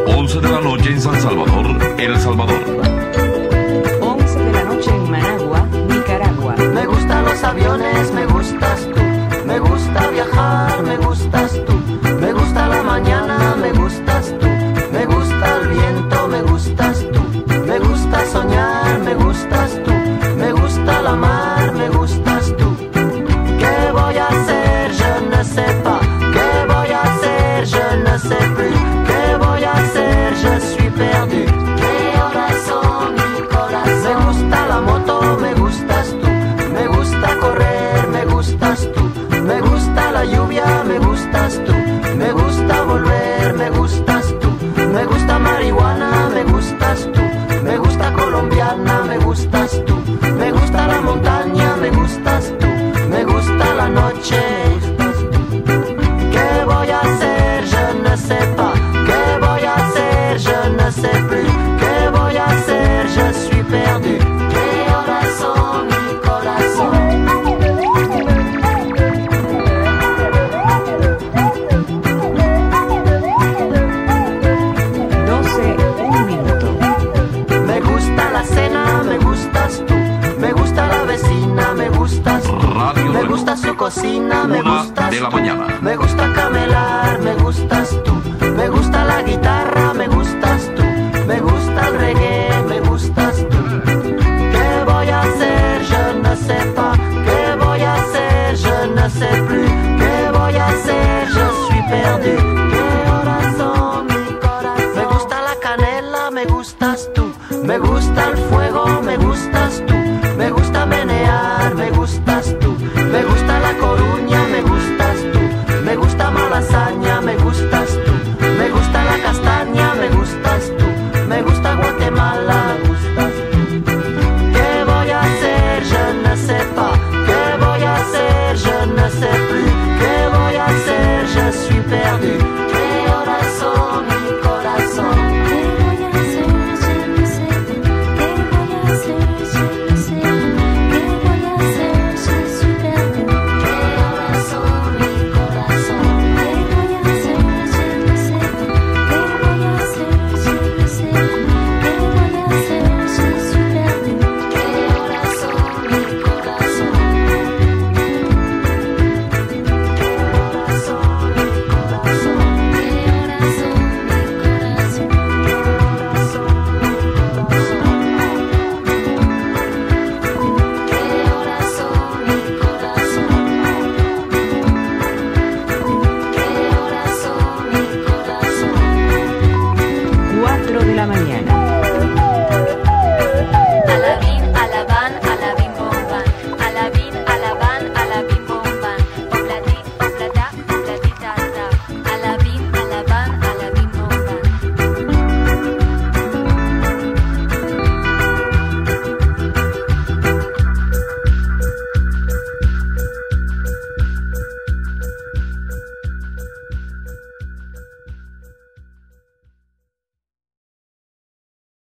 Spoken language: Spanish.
11 de la noche en San Salvador, El Salvador. 11 de la noche en Managua, Nicaragua. Me gustan los aviones, me gustas tú. Me gusta viajar, me gustas tú. Me gusta la mañana, me gustas tú. Me gusta el viento, me gustas tú. Me gusta soñar, me gustas tú. Me gusta la mar, me gustas tú. ¿Qué voy a hacer? Je ne sais pas. ¿Qué voy a hacer? Je ne sais plus. ¿Qué voy a hacer? Je suis perdu. ¿Qué horas son, mi corazón? Me gusta la moto, me gustas tú. Me gusta correr, me gustas tú. Me gusta la lluvia, me gustas tú. Me gusta volver, me gustas tú. Me gusta marihuana, me gustas tú. Me gusta colombiana, me gustas tú. Me gusta la montaña, me gustas tú. Me gusta la noche, me gustas tú. ¿Qué voy a hacer? Je ne sais pas. ¿Qué voy a hacer? Je ne sais plus. ¿Qué voy a hacer? Je suis perdu. ¿Qué horas son, mi corazón? 12, 1 minuto. Me gusta la cena, me gustas tú. Me gusta la vecina, me gustas tú. Radio Me Reloj. gusta su cocina, me 1 gustas de la tú. mañana. Me gusta camelar, me gustas tú. Me gusta la guitarra, me gustas tú. Me gusta el reggae, me gustas tú. ¿Qué voy a hacer? Je ne sais pas. ¿Qué voy a hacer? Je ne sais plus. ¿Qué voy a hacer? Je suis perdu. ¿Qué horas son, mi corazón? Me gusta la canela, me gustas tú. Me gusta el fuego,